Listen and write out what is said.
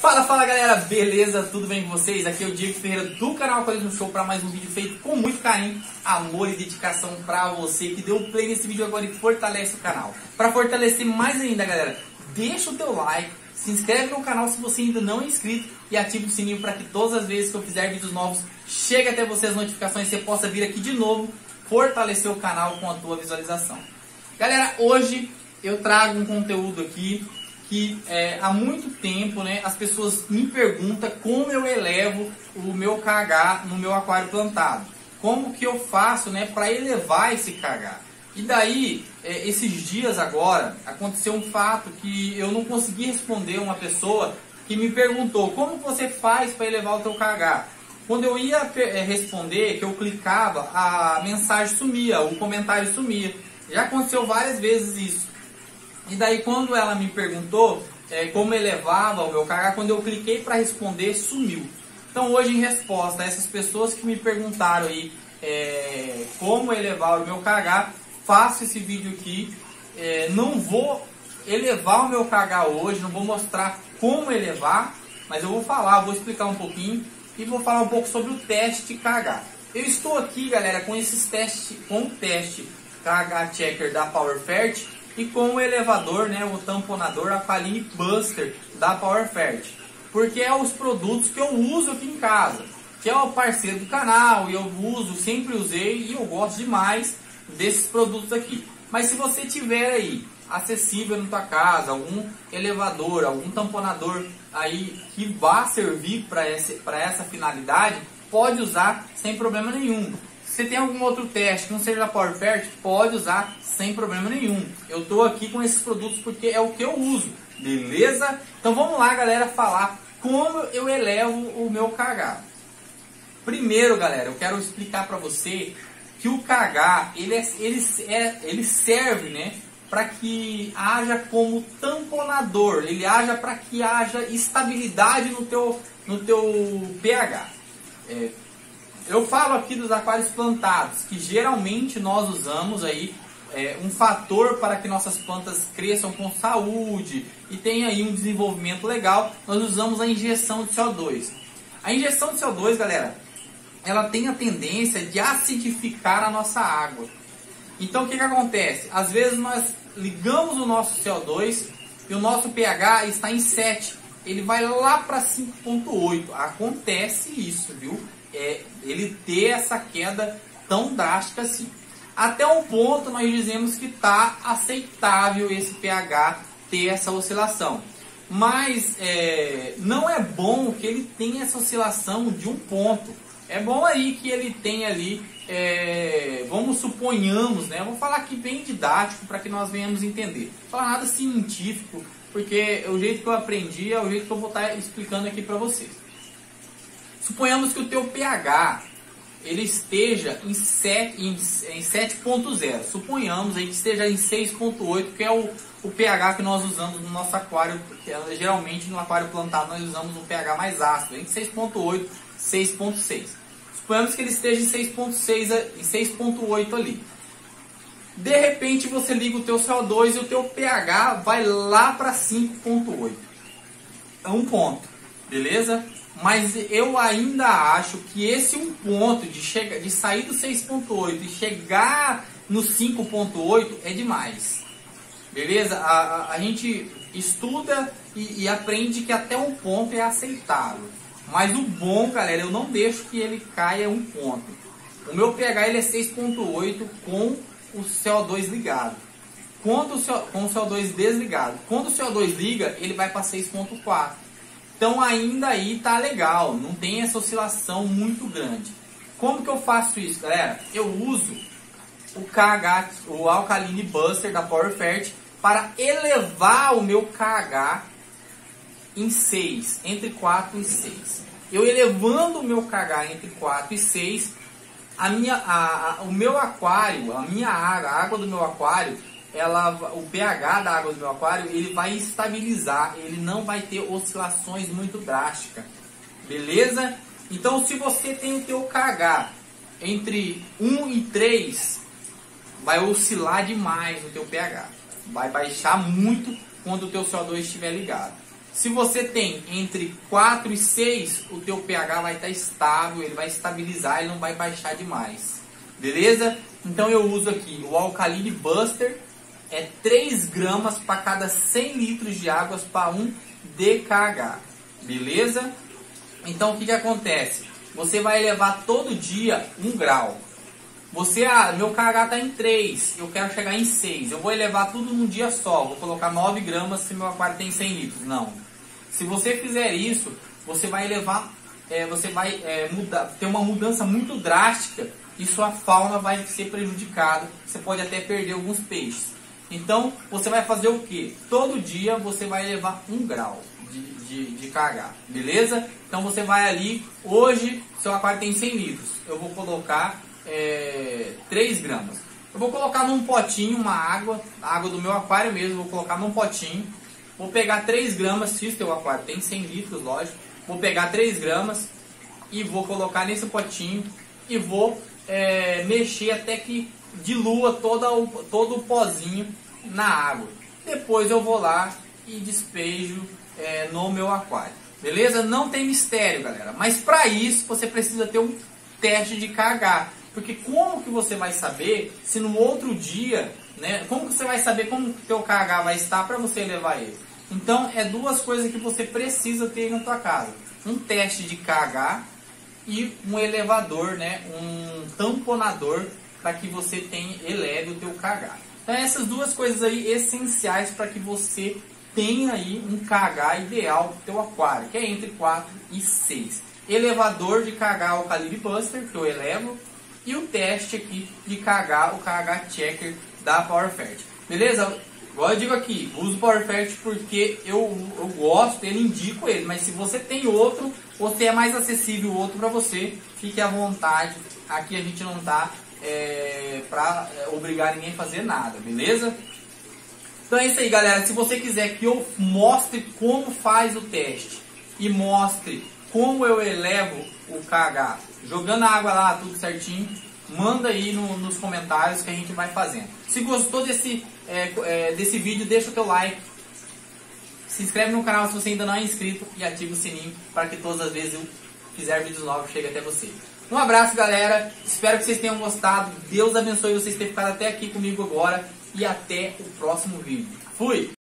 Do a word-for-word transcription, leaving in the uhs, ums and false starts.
Fala, fala galera, beleza? Tudo bem com vocês? Aqui é o Diego Ferreira do canal Aquarismo Show para mais um vídeo feito com muito carinho, amor e dedicação para você que deu play nesse vídeo agora e fortalece o canal. Para fortalecer mais ainda, galera, deixa o teu like, se inscreve no canal se você ainda não é inscrito e ativa o sininho para que todas as vezes que eu fizer vídeos novos chegue até você as notificações e você possa vir aqui de novo fortalecer o canal com a tua visualização. Galera, hoje eu trago um conteúdo aqui que é, há muito tempo, né, as pessoas me perguntam como eu elevo o meu K H no meu aquário plantado. Como que eu faço, né, para elevar esse K H? E daí, é, esses dias agora, aconteceu um fato que eu não consegui responder uma pessoa que me perguntou como você faz para elevar o teu K H. Quando eu ia é, responder, que eu clicava, a mensagem sumia, o comentário sumia. Já aconteceu várias vezes isso. E daí quando ela me perguntou é, como elevava o meu K H, quando eu cliquei para responder, sumiu. Então hoje, em resposta a essas pessoas que me perguntaram aí é, como elevar o meu K H, faço esse vídeo aqui. É, não vou elevar o meu K H hoje, não vou mostrar como elevar, mas eu vou falar, vou explicar um pouquinho e vou falar um pouco sobre o teste K H. Eu estou aqui, galera, com esses testes, com o teste K H Checker da PowerFert e com o elevador, né, o tamponador Aqualine Buster da PowerFert, porque é os produtos que eu uso aqui em casa, que é o parceiro do canal e eu uso, sempre usei e eu gosto demais desses produtos aqui. Mas se você tiver aí acessível na tua casa algum elevador, algum tamponador aí que vá servir para essa, para essa finalidade, pode usar sem problema nenhum. Se você tem algum outro teste que não seja da PowerFert, pode usar sem problema nenhum. Eu estou aqui com esses produtos porque é o que eu uso, beleza? Então vamos lá, galera, falar como eu elevo o meu K H. Primeiro, galera, eu quero explicar para você que o K H ele, é, ele, é, ele serve, né, para que haja como tamponador, ele haja para que haja estabilidade no teu, no teu pH. É, Eu falo aqui dos aquários plantados, que geralmente nós usamos aí é, um fator para que nossas plantas cresçam com saúde e tenham aí um desenvolvimento legal. Nós usamos a injeção de C O dois. A injeção de C O dois, galera, ela tem a tendência de acidificar a nossa água. Então o que que acontece? Às vezes nós ligamos o nosso C O dois e o nosso pH está em sete. Ele vai lá para cinco ponto oito. Acontece isso, viu? É, ele ter essa queda tão drástica assim. Até um ponto nós dizemos que está aceitável esse pH ter essa oscilação. Mas é, não é bom que ele tenha essa oscilação de um ponto. É bom aí que ele tenha ali, é, vamos suponhamos, né? Eu vou falar aqui bem didático para que nós venhamos entender. Não vou falar nada científico, porque o jeito que eu aprendi é o jeito que eu vou estar explicando aqui para vocês. Suponhamos que o teu pH ele esteja em sete ponto zero. Suponhamos aí que esteja em seis ponto oito, que é o, o pH que nós usamos no nosso aquário. Que é, geralmente no aquário plantado nós usamos um pH mais ácido, em seis ponto oito, seis ponto seis. Suponhamos que ele esteja em seis ponto seis, em seis ponto oito ali. De repente você liga o teu C O dois e o teu pH vai lá para cinco ponto oito. É um ponto, beleza? Mas eu ainda acho que esse um ponto de, chegar, de sair do seis ponto oito e chegar no cinco ponto oito é demais. Beleza? A, a, a gente estuda e, e aprende que até um ponto é aceitável. Mas o bom, galera, eu não deixo que ele caia um ponto. O meu pH ele é seis ponto oito com o C O dois ligado. Quando o C O, com o C O dois desligado. Quando o C O dois liga, ele vai para seis ponto quatro. Então ainda aí tá legal, não tem essa oscilação muito grande. Como que eu faço isso, galera? Eu uso o K H, o Alkaline Buster da PowerFert para elevar o meu K H em seis, entre quatro e seis. Eu elevando o meu K H entre quatro e seis, a minha, a, a, o meu aquário, a minha água, a água do meu aquário, ela, o pH da água do meu aquário ele vai estabilizar, ele não vai ter oscilações muito drásticas, beleza? Então se você tem o teu K H entre um e três, vai oscilar demais o teu pH, vai baixar muito quando o teu C O dois estiver ligado. Se você tem entre quatro e seis, o teu pH vai estar estável, ele vai estabilizar, ele não vai baixar demais. Beleza? Então eu uso aqui o Alkaline Buster, é três gramas para cada cem litros de água para um D K H. Beleza? Então o que, que acontece? Você vai elevar todo dia um grau. Você, ah, meu K H está em três, eu quero chegar em seis. Eu vou elevar tudo num dia só, vou colocar nove gramas se meu aquário tem cem litros. Não. Se você fizer isso, você vai elevar, é, você vai é, mudar, ter uma mudança muito drástica e sua fauna vai ser prejudicada. Você pode até perder alguns peixes. Então, você vai fazer o que? Todo dia você vai elevar um grau de, de, de K H, beleza? Então você vai ali, hoje seu aquário tem cem litros, eu vou colocar é, três gramas. Eu vou colocar num potinho uma água, a água do meu aquário mesmo, vou colocar num potinho. Vou pegar três gramas, se o teu aquário tem cem litros, lógico. Vou pegar três gramas e vou colocar nesse potinho e vou é, mexer até que dilua toda o, todo o pozinho na água. Depois eu vou lá e despejo é, no meu aquário. Beleza? Não tem mistério, galera. Mas para isso você precisa ter um teste de K H. Porque como que você vai saber se no outro dia, né? Como que você vai saber como que o teu K H vai estar para você elevar ele? Então é duas coisas que você precisa ter na tua casa: um teste de K H e um elevador, né? Um tamponador para que você tenha, eleve o teu K H. Então essas duas coisas aí essenciais para que você tenha aí um K H ideal para o teu aquário, que é entre quatro e seis. Elevador de K H Alkaline Buster, que eu elevo, e o teste aqui de K H, o K H Checker da PowerFert. Beleza? Igual eu digo aqui, uso o PowerFert porque eu, eu gosto, eu indico ele. Mas se você tem outro, ou se é mais acessível o outro para você, fique à vontade. Aqui a gente não está é, para é, obrigar ninguém a fazer nada, beleza? Então é isso aí, galera. Se você quiser que eu mostre como faz o teste e mostre como eu elevo o K H, jogando a água lá, tudo certinho, manda aí no, nos comentários que a gente vai fazendo. Se gostou desse, é, é, desse vídeo, deixa o teu like, se inscreve no canal se você ainda não é inscrito e ativa o sininho para que todas as vezes eu fizer vídeos novos chegue até você. Um abraço, galera, espero que vocês tenham gostado, Deus abençoe vocês terem ficado até aqui comigo agora e até o próximo vídeo. Fui!